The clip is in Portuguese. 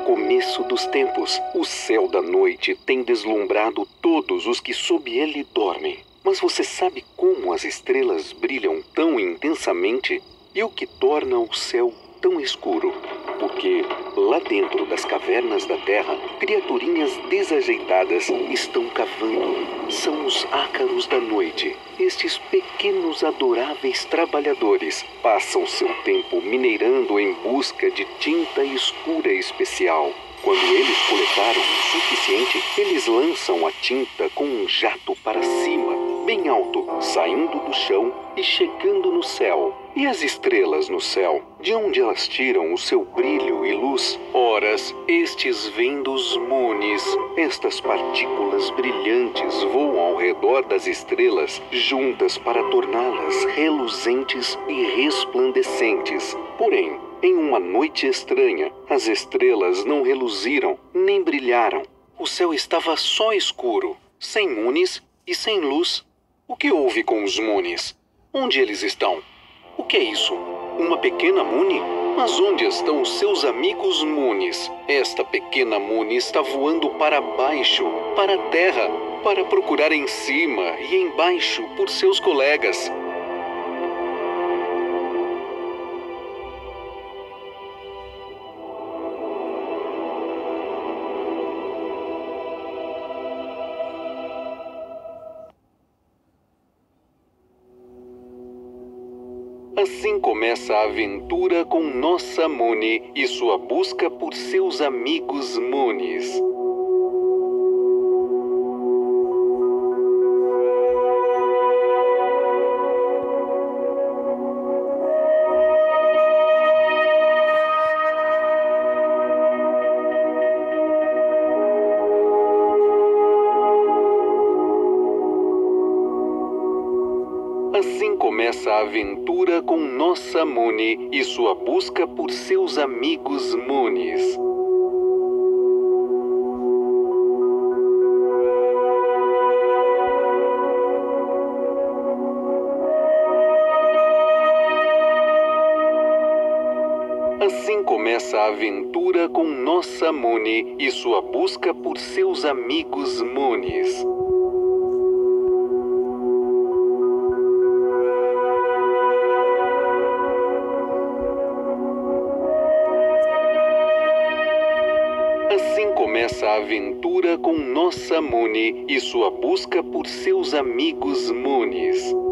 começo dos tempos, o céu da noite tem deslumbrado todos os que sob ele dormem. Mas você sabe como as estrelas brilham tão intensamente e o que torna o céu tão escuro? Porque lá dentro das cavernas da terra, criaturinhas desajeitadas estão cavando. São os ácaros da noite. Estes pequenos adoráveis trabalhadores passam seu tempo minerando em busca de tinta escura especial. Quando eles coletaram o suficiente, eles lançam a tinta com um jato para cima, bem alto, saindo do chão e chegando no céu. E as estrelas no céu, de onde elas tiram o seu brilho e luz? Horas, estes vêm dos munis. Estas partículas brilhantes voam ao redor das estrelas, juntas para torná-las reluzentes e resplandecentes. Porém, em uma noite estranha, as estrelas não reluziram nem brilharam. O céu estava só escuro, sem munis e sem luz. O que houve com os munis? Onde eles estão? O que é isso? Uma pequena Muni? Mas onde estão os seus amigos Munis? Esta pequena Muni está voando para baixo, para a terra, para procurar em cima e embaixo por seus colegas. Assim começa a aventura com nossa Muni e sua busca por seus amigos Munis. Assim começa a aventura com nossa Muni e sua busca por seus amigos Munis. Assim começa a aventura com nossa Muni e sua busca por seus amigos Munis. Assim começa a aventura com nossa Muni e sua busca por seus amigos Munis.